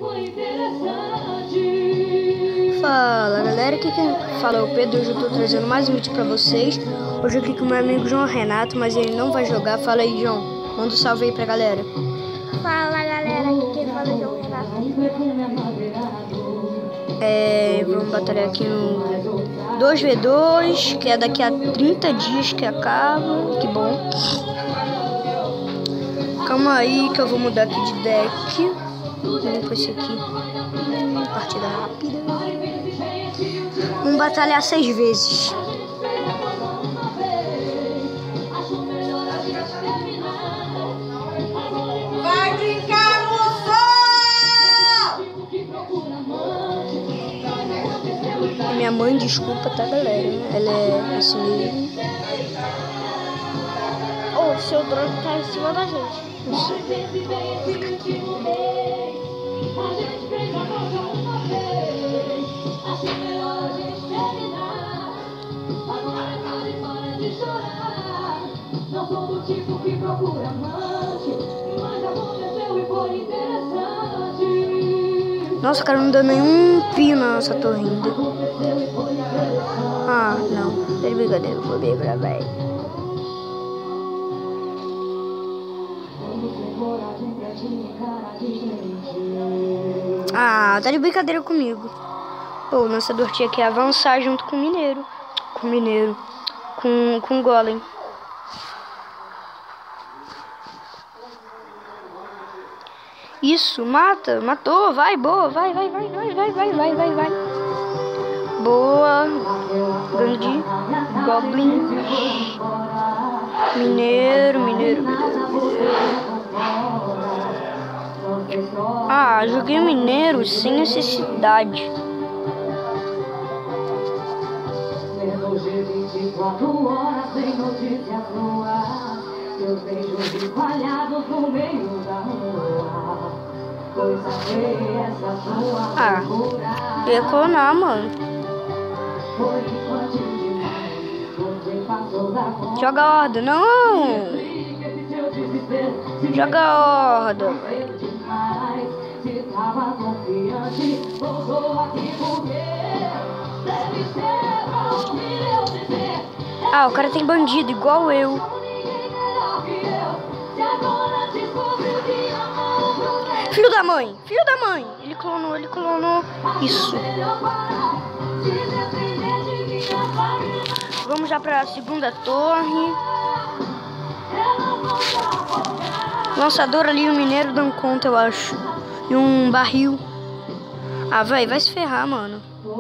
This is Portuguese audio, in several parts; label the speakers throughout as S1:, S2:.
S1: Fala galera, aqui quem fala é o Pedro. Hoje eu tô trazendo mais um vídeo pra vocês. Hoje aqui com o meu amigo João Renato, mas ele não vai jogar. Fala aí, João, manda um salve aí pra galera.
S2: Fala galera, aqui quem fala é o João Renato.
S1: Vamos batalhar aqui no 2v2, que é daqui a 30 dias que acaba. Que bom. Calma aí que eu vou mudar aqui de deck. Vamos com esse aqui. Partida rápida. Vamos batalhar 6 vezes.
S3: Vai brincar no sol!
S1: Minha mãe, desculpa, tá galera? Ela é assim mesmo.
S2: O seu drone tá em cima da gente.
S3: Não sou do tipo que procura amante, mas aconteceu e foi interessante.
S1: Nossa, cara, não deu nenhum pio na nossa torre ainda. Ah, não. Tá de brincadeira, vou bem pra velho. Ah, tá de brincadeira comigo. Pô, nossa dor tinha que avançar junto com o mineiro. Com o golem. Isso, mata, matou, vai, boa, vai. Boa, grande, goblin, mineiro. Ah, joguei mineiro sem necessidade.
S3: Seus beijos espalhados no meio da rua. Coisa feia essa sua loucura.
S1: Ia clonar, mano.
S3: Foi infantil demais. Você passou da conta.
S1: Joga a horda, não! Joga a horda.
S3: Se tava confiante, voltou aqui porque deve ser pra ouvir eu dizer.
S1: Ah, o cara tem bandido igual eu. Filho da mãe! Ele clonou. Isso. Vamos já pra segunda torre. Lançador ali, o mineiro dando conta, eu acho. E um barril. Ah, vai se ferrar, mano.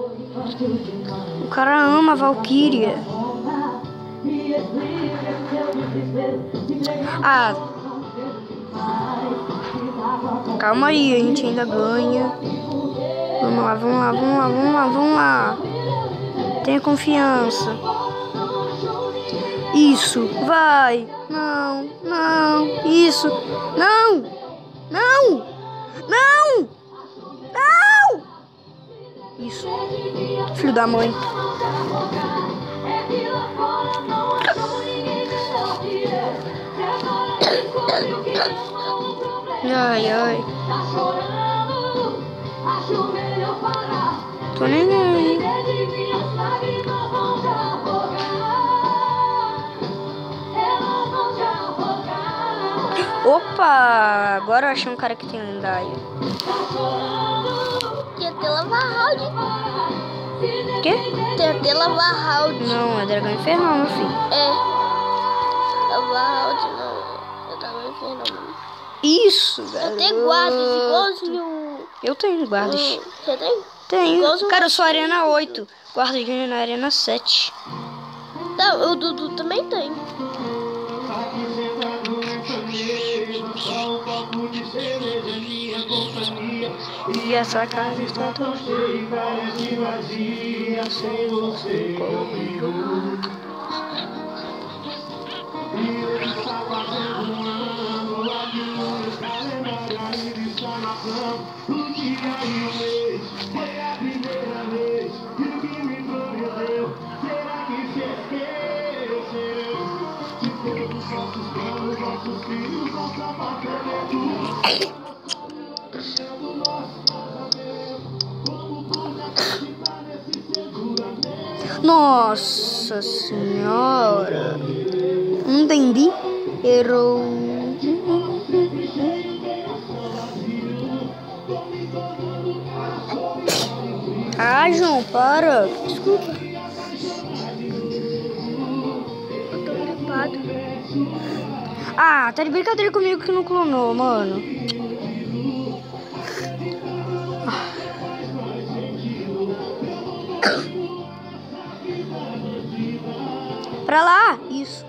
S1: O cara ama a Valkyria. Ah, calma aí, a gente ainda ganha. Vamos lá. Tenha confiança. Isso, vai. Não. Isso. Não. Isso. Filho da mãe. Ai. Tô nem aí. Opa! Agora eu achei um cara que tem lendário.
S2: Tem até Lavarhalde.
S1: Quê?
S2: Tem até Lavarhalde.
S1: Não, é dragão infernal, meu filho.
S2: É. Lavarhalde não. É dragão infernal.
S1: Isso, galera.
S2: Eu tenho guardas igualzinho.
S1: Eu tenho guardas.
S2: Você tem?
S1: Tenho.
S2: Igualzinho.
S1: Cara, eu sou arena 8. Guardas ganham na arena 7.
S2: Tá, o Dudu também tem.
S1: E essa casa está tão vazia sem você comigo. Nossa senhora. Não entendi. Errou. Ah, João, para. Desculpa.
S2: Eu tô gripado.
S1: Ah, tá de brincadeira comigo que não clonou, mano. Pra lá, isso.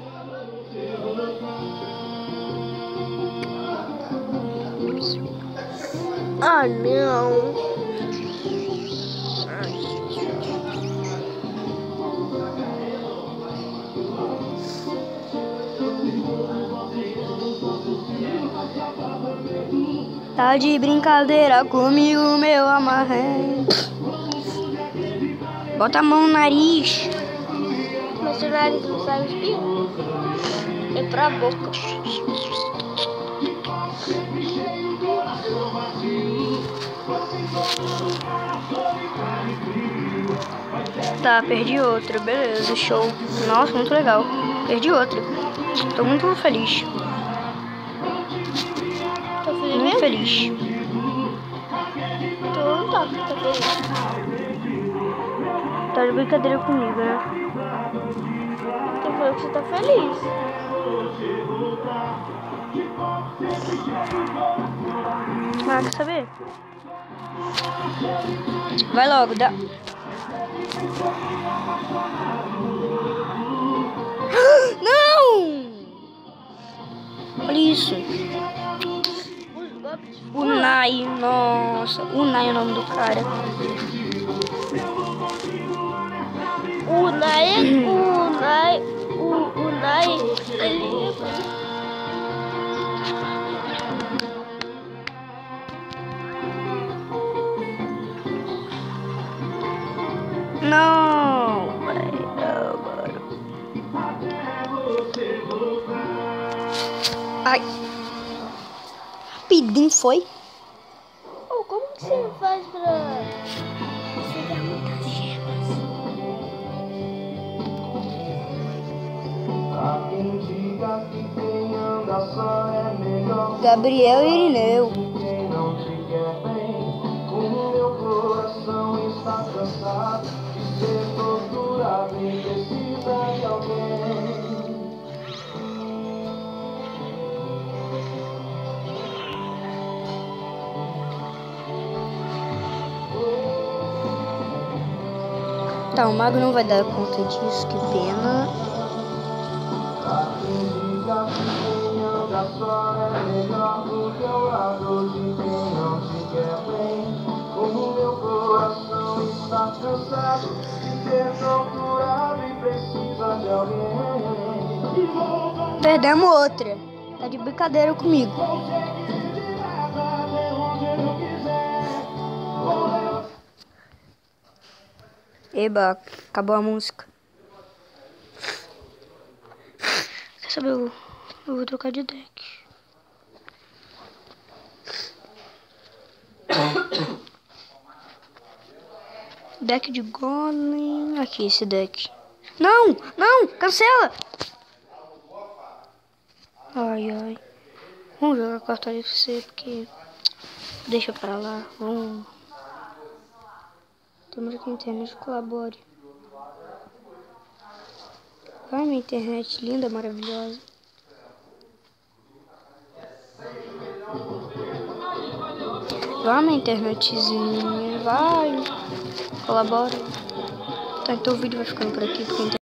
S2: Ah, não.
S1: Tá de brincadeira comigo, meu amarré. Bota a mão no nariz.
S2: Mas o nariz não sai o espirro? É pra boca.
S1: Tá, perdi outra. Beleza, show. Nossa, muito legal. Perdi outra. Tô muito feliz.
S2: Tá feliz
S1: Muito
S2: mesmo?
S1: feliz.
S2: Então tá feliz.
S1: Tá de brincadeira comigo, né?
S2: Tô falando que você tá feliz.
S1: Ah, quer saber? Vai logo, dá. Não! Olha isso. Unai, nossa. Unai é o nome do cara.
S2: O Nai, ele é...
S1: Não, velho. Ai. Rapidinho foi.
S2: Oh, como que você faz pra pegar muitas gemas?
S1: Gabriel Irineu. Tá, o mago não vai dar conta disso, que pena. Perdemos outra. Tá de brincadeira comigo. Eba, acabou a música. Quer saber? Eu vou trocar de deck. Deck de Golem. Aqui, esse deck. Não, não, cancela. Ai, ai. Vamos jogar carta FC, porque... Deixa pra lá. Vamos... Temos que a internet colabore. Vai, minha internet linda, maravilhosa. Vai, minha internetzinha. Vai. Colabora. Tá, então o vídeo vai ficando por aqui, porque a internet...